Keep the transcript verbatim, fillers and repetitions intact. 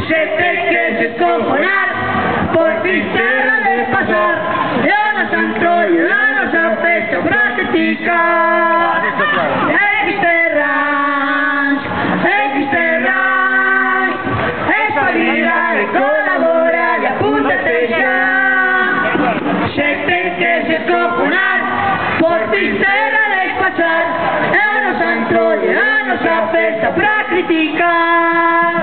Gente che si scompanar, por fin terra de pasar, e ona santo e ona sa fecha pratica. Exterras, exterras, espabila e colabora e apúntate ya. Gente que se scompanar, por fin terra de pasar, e ona santo e ona sa fecha pra criticar.